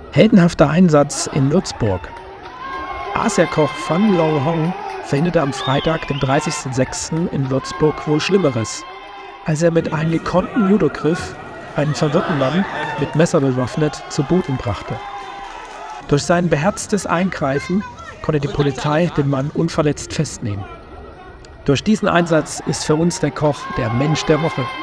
Heldenhafter Einsatz in Würzburg. Asiakoch Fan Long Hong verhinderte am Freitag, dem 30.06. in Würzburg wohl Schlimmeres, als er mit einem gekonnten Judogriff einen verwirrten Mann mit Messer bewaffnet zu Boden brachte. Durch sein beherztes Eingreifen konnte die Polizei den Mann unverletzt festnehmen. Durch diesen Einsatz ist für uns der Koch der Mensch der Woche.